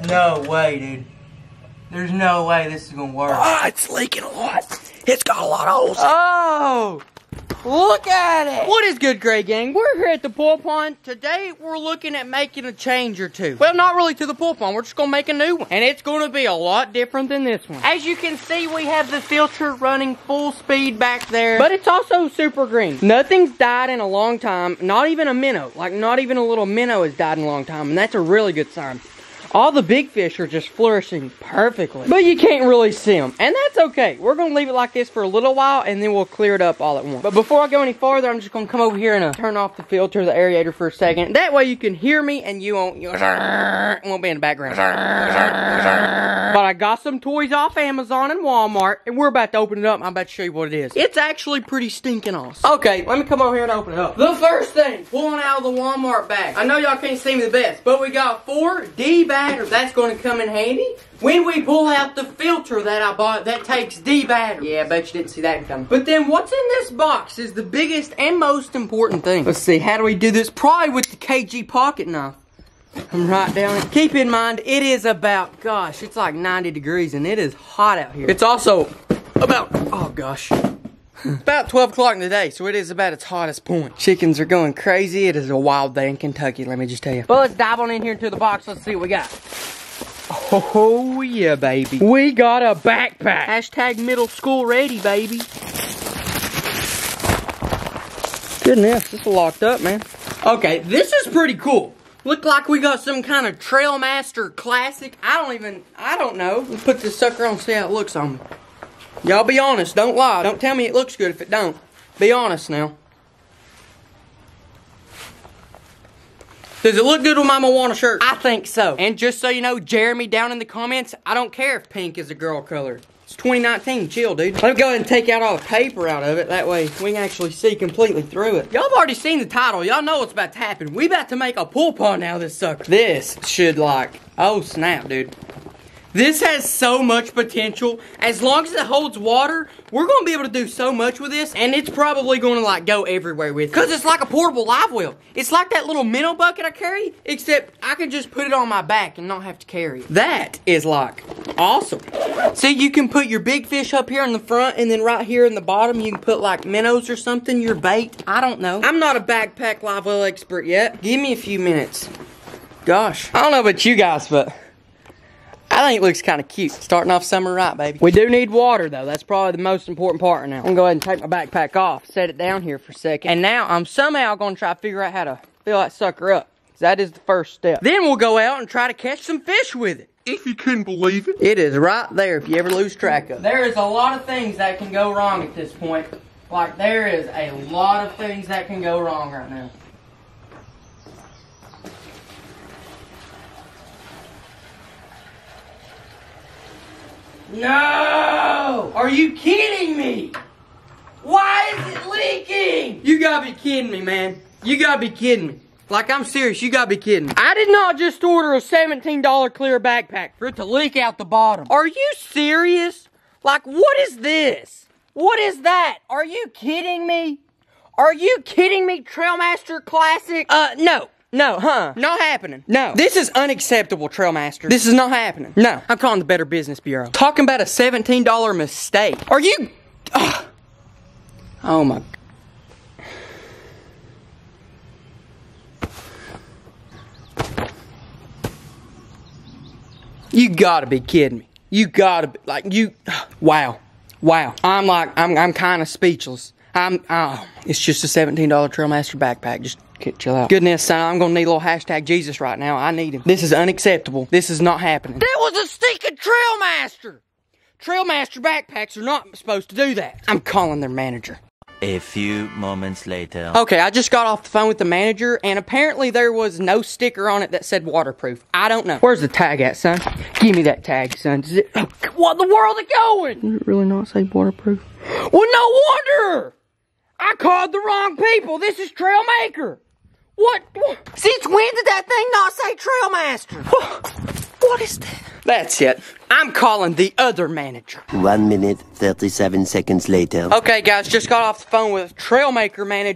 No way, dude. There's no way this is gonna work. Ah, it's leaking a lot. It's got a lot of holes. Oh! Look at it! What is good, Gray Gang? We're here at the pool pond. Today, we're looking at making a change or two. Well, not really to the pool pond. We're just gonna make a new one. And it's gonna be a lot different than this one. As you can see, we have the filter running full speed back there. But it's also super green. Nothing's died in a long time. Not even a minnow. Like, not even a little minnow has died in a long time. And that's a really good sign. All the big fish are just flourishing perfectly. But you can't really see them. And that's okay. We're going to leave it like this for a little while, and then we'll clear it up all at once. But before I go any farther, I'm just going to come over here and turn off the filter, the aerator for a second. That way you can hear me, and you won't be in the background. But I got some toys off Amazon and Walmart, and we're about to open it up. I'm about to show you what it is. It's actually pretty stinking awesome. Okay, let me come over here and open it up. The first thing, pulling out of the Walmart bag. I know y'all can't see me the best, but we got 4 D batteries. That's going to come in handy when we pull out the filter that I bought that takes D battery. Yeah, I bet you didn't see that coming. But then what's in this box is the biggest and most important thing. Let's see, how do we do this? Probably with the KG pocket knife. I'm right down it. Keep in mind, it is about, gosh, it's like 90 degrees and it is hot out here. It's also about, oh gosh, about 12 o'clock in the day, so it is about its hottest point. Chickens are going crazy. It is a wild day in Kentucky, let me just tell you. But let's dive on in here into the box. Let's see what we got. Oh, yeah, baby. We got a backpack. Hashtag middle school ready, baby. Goodness, this is locked up, man. Okay, this is pretty cool. Look like we got some kind of Trailmaster Classic. I don't know. Let's put this sucker on and see how it looks on me. Y'all be honest, don't lie. Don't tell me it looks good if it don't. Be honest now. Does it look good with my Moana shirt? I think so. And just so you know, Jeremy down in the comments, I don't care if pink is a girl color. It's 2019, chill, dude. Let me go ahead and take out all the paper out of it. That way we can actually see completely through it. Y'all have already seen the title. Y'all know what's about to happen. We about to make a pool pond out of this sucker. This should like, oh snap, dude. This has so much potential. As long as it holds water, we're going to be able to do so much with this. And it's probably going to like go everywhere with it. Because it's like a portable live well. It's like that little minnow bucket I carry. Except I can just put it on my back and not have to carry it. That is like awesome. See, you can put your big fish up here in the front. And then right here in the bottom, you can put like minnows or something. Your bait. I don't know. I'm not a backpack live well expert yet. Give me a few minutes. Gosh. I don't know about you guys, but I think it looks kind of cute. Starting off summer right, baby. We do need water, though. That's probably the most important part now. I'm going to go ahead and take my backpack off. Set it down here for a second. And now I'm somehow going to try to figure out how to fill that sucker up. That is the first step. Then we'll go out and try to catch some fish with it. If you can believe it. It is right there if you ever lose track of it. There is a lot of things that can go wrong at this point. Like, there is a lot of things that can go wrong right now. No! Are you kidding me? Why is it leaking? You gotta be kidding me, man. You gotta be kidding me. Like, I'm serious, you gotta be kidding me. I did not just order a $17 clear backpack for it to leak out the bottom. Are you serious? Like, what is this? What is that? Are you kidding me? Are you kidding me, Trailmaster Classic? No. No, not happening. No. This is unacceptable, Trailmaster. This is not happening. No. I'm calling the Better Business Bureau. Talking about a $17 mistake. Are you... Oh my... You gotta be kidding me. You gotta be... Like, you... Wow. Wow. I'm kind of speechless. It's just a $17 Trailmaster backpack. Just chill out. Goodness, son, I'm gonna need a little hashtag Jesus right now. I need him. This is unacceptable. This is not happening. That was a stinking Trailmaster! Trailmaster backpacks are not supposed to do that. I'm calling their manager. A few moments later. Okay, I just got off the phone with the manager, and apparently there was no sticker on it that said waterproof. I don't know. Where's the tag at, son? Give me that tag, son. Does it... What in the world is it going? Does it really not say waterproof? Well, no wonder! I called the wrong people. This is Trailmaker. What? Since when did that thing not say Trailmaster? What is that? That's it. I'm calling the other manager. 1 minute, 37 seconds later. Okay, guys, just got off the phone with Trailmaker manager.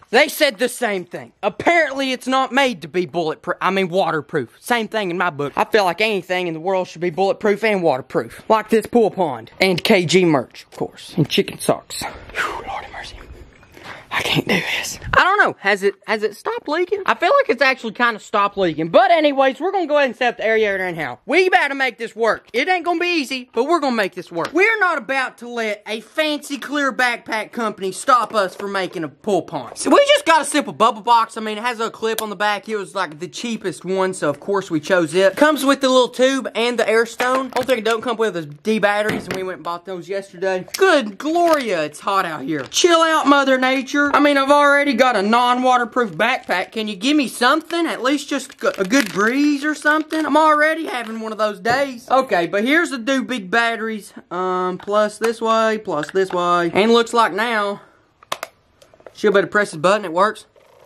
They said the same thing. Apparently, it's not made to be waterproof. Same thing in my book. I feel like anything in the world should be bulletproof and waterproof. Like this pool pond. And KG merch, of course. And chicken socks. Whew, Lord have mercy. I can't do this. I don't know. Has it stopped leaking? I feel like it's actually kind of stopped leaking. But anyways, we're going to go ahead and set up the aerator anyhow. We about to make this work. It ain't going to be easy, but we're going to make this work. We're not about to let a fancy clear backpack company stop us from making a pool pond. So we just got a simple bubble box. I mean, it has a clip on the back. It was like the cheapest one, so of course we chose it. Comes with the little tube and the air stone. Only thing it don't come with is D batteries, and we went and bought those yesterday. Good Gloria, it's hot out here. Chill out, Mother Nature. I mean, I've already got a non-waterproof backpack. Can you give me something? At least just a good breeze or something? I'm already having one of those days. Okay, but here's the two big batteries. Plus this way. And looks like now, she'll better press the button, it works.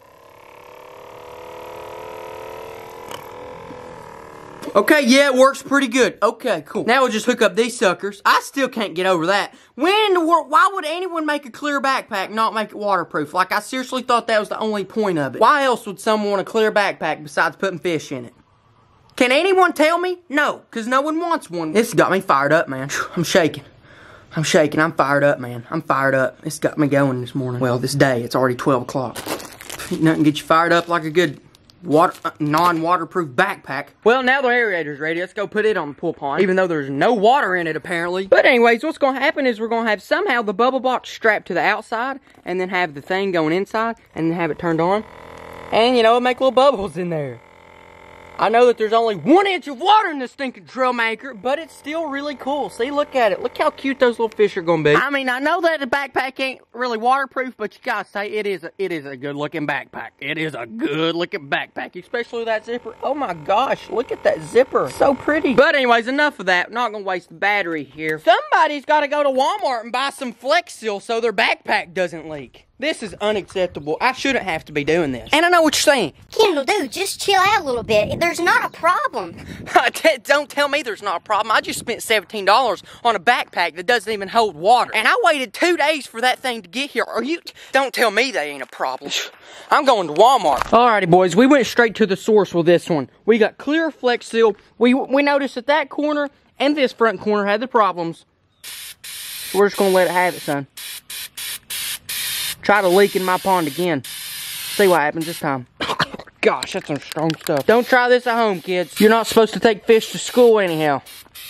Okay, yeah, it works pretty good. Okay, cool. Now we'll just hook up these suckers. I still can't get over that. When in the world, why would anyone make a clear backpack, not make it waterproof? Like, I seriously thought that was the only point of it. Why else would someone want a clear backpack besides putting fish in it? Can anyone tell me? No, because no one wants one. This got me fired up, man. I'm shaking. I'm fired up, man. I'm fired up. It's got me going this morning. Well, this day. It's already 12 o'clock. Nothing gets you fired up like a good non-waterproof backpack. Well, now the aerator's ready. Let's go put it on the pool pond, even though there's no water in it, apparently. But anyways, what's going to happen is we're going to have somehow the bubble box strapped to the outside, and then have the thing going inside, and then have it turned on. And, you know, make little bubbles in there. I know that there's only 1 inch of water in this stinking drill maker, but it's still really cool. See, look at it. Look how cute those little fish are going to be. I mean, I know that the backpack ain't really waterproof, but you gotta say it is a good looking backpack. It is a good looking backpack, especially with that zipper. Oh my gosh, look at that zipper. So pretty. But anyways, enough of that. Not gonna waste the battery here. Somebody's got to go to Walmart and buy some Flex Seal so their backpack doesn't leak. This is unacceptable. I shouldn't have to be doing this. And I know what you're saying. Kendall, dude, just chill out a little bit. There's not a problem. Don't tell me there's not a problem. I just spent $17 on a backpack that doesn't even hold water. And I waited 2 days for that thing to get here. Don't tell me that ain't a problem. I'm going to Walmart. Alrighty, boys. We went straight to the source with this one. We got clear Flex Seal. We noticed that corner and this front corner had the problems. So we're just going to let it have it, son. Try to leak in my pond again. See what happens this time. Gosh, that's some strong stuff. Don't try this at home, kids. You're not supposed to take fish to school anyhow.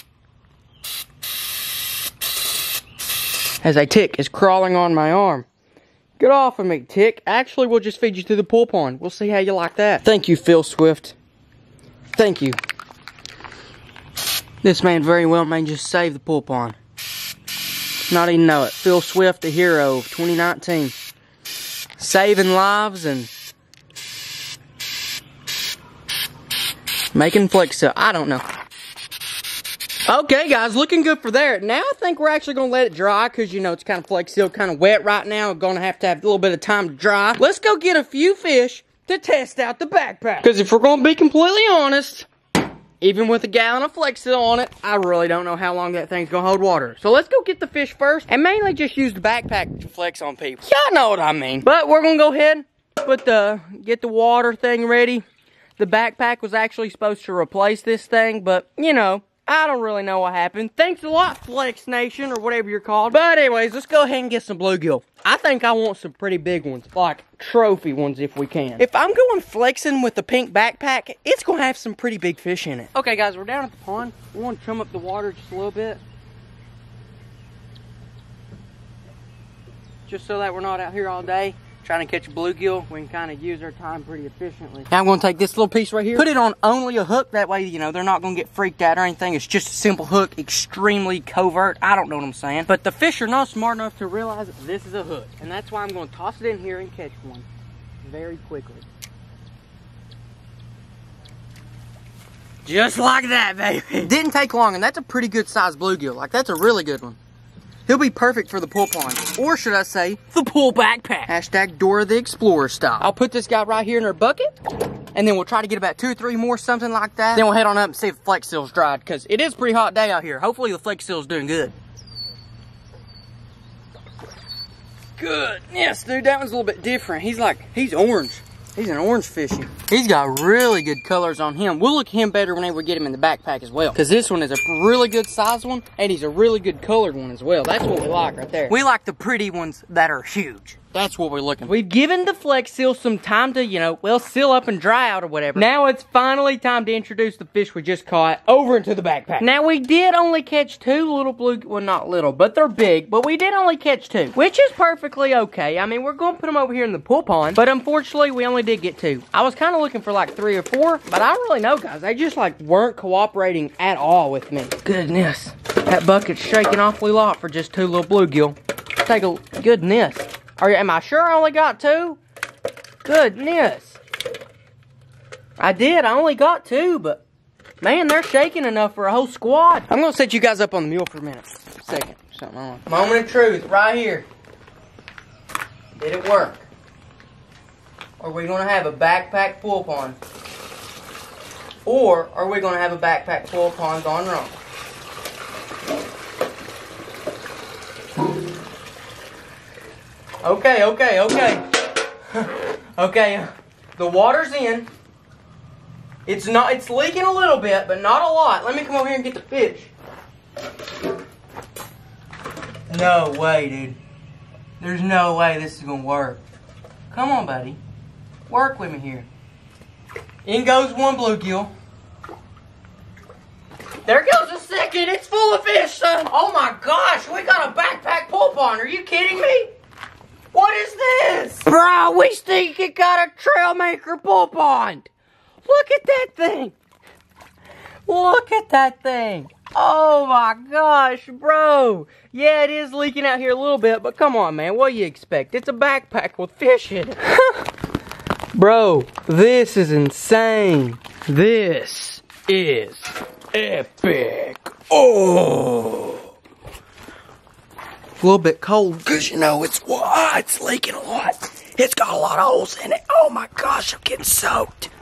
As a tick is crawling on my arm. Get off of me, tick. Actually, we'll just feed you to the pool pond. We'll see how you like that. Thank you, Phil Swift. Thank you. This man very well may just save the pool pond. Not even know it. Phil Swift, the hero of 2019. Saving lives and making Flex Seal. I don't know. Okay, guys, looking good for there. Now I think we're actually going to let it dry because, you know, it's kind of Flex Seal, kind of wet right now. We're going to have a little bit of time to dry. Let's go get a few fish to test out the backpack. Because if we're going to be completely honest, even with a gallon of Flex Seal on it, I really don't know how long that thing's gonna hold water. So let's go get the fish first, and mainly just use the backpack to flex on people. Y'all know what I mean. But we're gonna go ahead, get the water thing ready. The backpack was actually supposed to replace this thing, but, you know, I don't really know what happened. Thanks a lot, Flex Nation, or whatever you're called. But anyways, let's go ahead and get some bluegill. I think I want some pretty big ones, like trophy ones if we can. If I'm going flexing with the pink backpack, it's going to have some pretty big fish in it. Okay, guys, we're down at the pond. We want to trim up the water just a little bit. Just so that we're not out here all day trying to catch a bluegill. We can kind of use our time pretty efficiently. Now I'm going to take this little piece right here, put it on only a hook. That way, you know, they're not going to get freaked out or anything. It's just a simple hook, extremely covert. I don't know what I'm saying. But the fish are not smart enough to realize that this is a hook. And that's why I'm going to toss it in here and catch one very quickly. Just like that, baby. Didn't take long, and that's a pretty good sized bluegill. Like, that's a really good one. He'll be perfect for the pool pond. Or should I say, the pool backpack. Hashtag Dora the Explorer style. I'll put this guy right here in our bucket. And then we'll try to get about 2 or 3 more, something like that. Then we'll head on up and see if the Flex Seal's dried. Because it is a pretty hot day out here. Hopefully the Flex Seal's doing good. goodness, dude, that one's a little bit different. He's orange. He's an orange fishy. He's got really good colors on him. We'll look him better whenever we get him in the backpack as well. Because this one is a really good size one, and he's a really good colored one as well. That's what we like right there. We like the pretty ones that are huge. That's what we're looking for. We've given the Flex Seal some time to, seal up and dry out or whatever. Now it's finally time to introduce the fish we just caught over into the backpack. Now we did only catch 2 little blue, well not little, but they're big, but we did only catch 2, which is perfectly okay. I mean, we're going to put them over here in the pool pond, but unfortunately we only did get 2. I was kind of looking for like 3 or 4, but I don't really know, guys. They just weren't cooperating at all with me. Goodness, that bucket's shaking awfully lot for just 2 little bluegill. Goodness. Am I sure I only got 2? Goodness. I did. I only got 2, but man, they're shaking enough for a whole squad. I'm going to set you guys up on the mule for a minute. Second. Something on. Moment of truth, right here. Did it work? Or are we going to have a backpack pool pond? Or are we going to have a backpack pool pond gone wrong? Okay. Okay, the water's in. It's leaking a little bit, but not a lot. Let me come over here and get the fish. No way, dude. There's no way this is gonna work. Come on, buddy. Work with me here. In goes 1 bluegill. There goes a second. It's full of fish, son. Oh my gosh, we got a backpack pool pond. Are you kidding me? What is this? Bro, we think it got a Trailmaker pool pond. Look at that thing. Look at that thing. Oh my gosh, bro. Yeah, it is leaking out here a little bit, but come on, man. What do you expect? It's a backpack with fish in it. Bro, this is insane. This is epic. Oh. A little bit cold because it's leaking a lot. It's got a lot of holes in it. Oh my gosh, I'm getting soaked.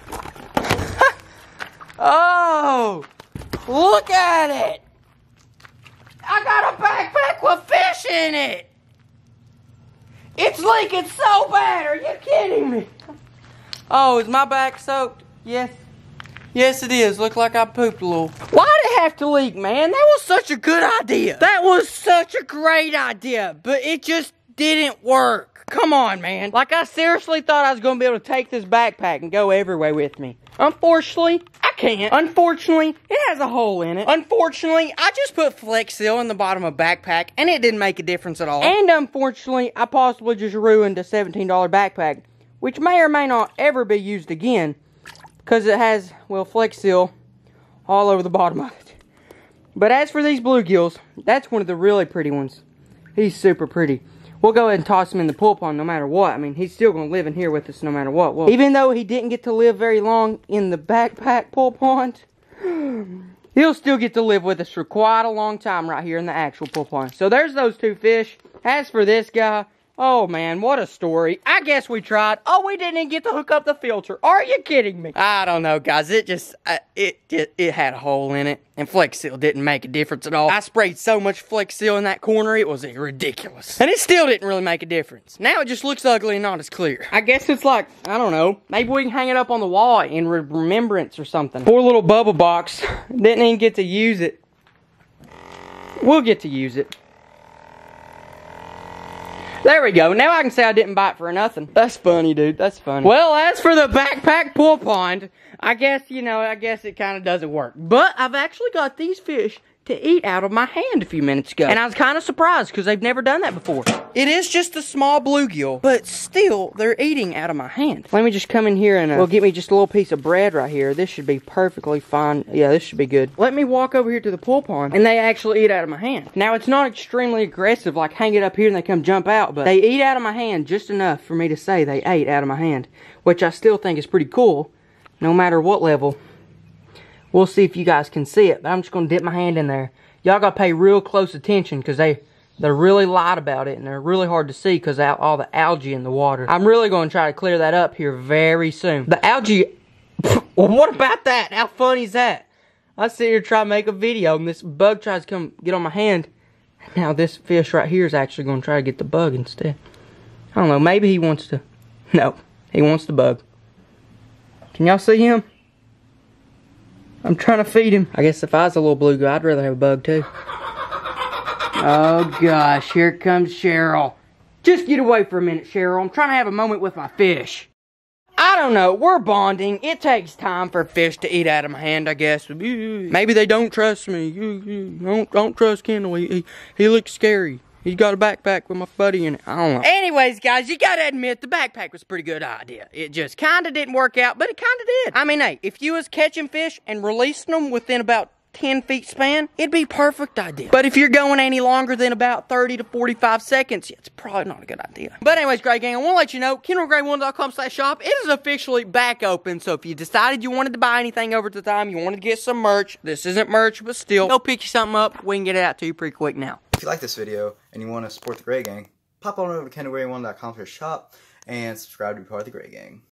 Oh, look at it. I got a backpack with fish in it. It's leaking so bad. Are you kidding me? Oh, is my back soaked? Yes. Yes, it is. Look like I pooped a little. Why'd it have to leak, man? That was such a good idea. That was such a great idea, but it just didn't work. Come on, man. Like, I seriously thought I was going to be able to take this backpack and go everywhere with me. Unfortunately, I can't. Unfortunately, it has a hole in it. Unfortunately, I just put Flex Seal in the bottom of a backpack, and it didn't make a difference at all. And unfortunately, I possibly just ruined a $17 backpack, which may or may not ever be used again, because it has, well, Flex Seal all over the bottom of it. But as for these bluegills, that's one of the really pretty ones. He's super pretty. We'll go ahead and toss him in the pool pond no matter what. I mean, he's still going to live in here with us no matter what. Well, even though he didn't get to live very long in the backpack pool pond, he'll still get to live with us for quite a long time right here in the actual pool pond. So there's those 2 fish. As for this guy, oh man, what a story. I guess we tried. Oh, we didn't even get to hook up the filter. Are you kidding me? I don't know, guys. It had a hole in it. And Flex Seal didn't make a difference at all. I sprayed so much Flex Seal in that corner, it was ridiculous. And it still didn't really make a difference. Now it just looks ugly and not as clear. I guess it's like, I don't know, maybe we can hang it up on the wall in remembrance or something. Poor little bubble box. Didn't even get to use it. We'll get to use it. There we go. Now I can say I didn't buy it for nothing. That's funny, dude. That's funny. Well, as for the backpack pool pond, I guess it kind of doesn't work. But I've actually got these fish to eat out of my hand a few minutes ago. And I was kind of surprised because they've never done that before. It is just a small bluegill, but still, they're eating out of my hand. Let me just come in here and, get me just a little piece of bread right here. This should be perfectly fine. Yeah, this should be good. Let me walk over here to the pool pond, and they actually eat out of my hand. Now, it's not extremely aggressive, like hang it up here and they come jump out, but they eat out of my hand just enough for me to say they ate out of my hand, which I still think is pretty cool, no matter what level. We'll see if you guys can see it, but I'm just going to dip my hand in there. Y'all got to pay real close attention because they're really light about it, and they're really hard to see because of all the algae in the water. I'm really going to try to clear that up here very soon. The algae, well, what about that? How funny is that? I sit here trying to make a video, and this bug tries to come get on my hand. Now this fish right here is actually going to try to get the bug instead. I don't know, maybe he wants to... No, he wants the bug. Can y'all see him? I'm trying to feed him. I guess if I was a little blue guy, I'd rather have a bug too. Oh gosh, here comes Cheryl. Just get away for a minute, Cheryl. I'm trying to have a moment with my fish. I don't know, we're bonding. It takes time for fish to eat out of my hand, I guess. Maybe they don't trust me. Don't trust Kendall. He looks scary. He's got a backpack with my buddy in it. I don't know. Anyways, guys, you gotta admit, the backpack was a pretty good idea. It just kinda didn't work out, but it kinda did. I mean, hey, if you was catching fish and releasing them within about 10 feet span, it'd be a perfect idea. But if you're going any longer than about 30 to 45 seconds, it's probably not a good idea. But anyways, Gray Gang, I want to let you know, KendallGray1.com/shop, it is officially back open. So if you decided you wanted to buy anything over the time, you wanted to get some merch, this isn't merch, but still, go pick you something up. We can get it out to you pretty quick now. If you like this video and you want to support the Gray Gang, pop on over to KendallGray1.com/shop and subscribe to be part of the Gray Gang.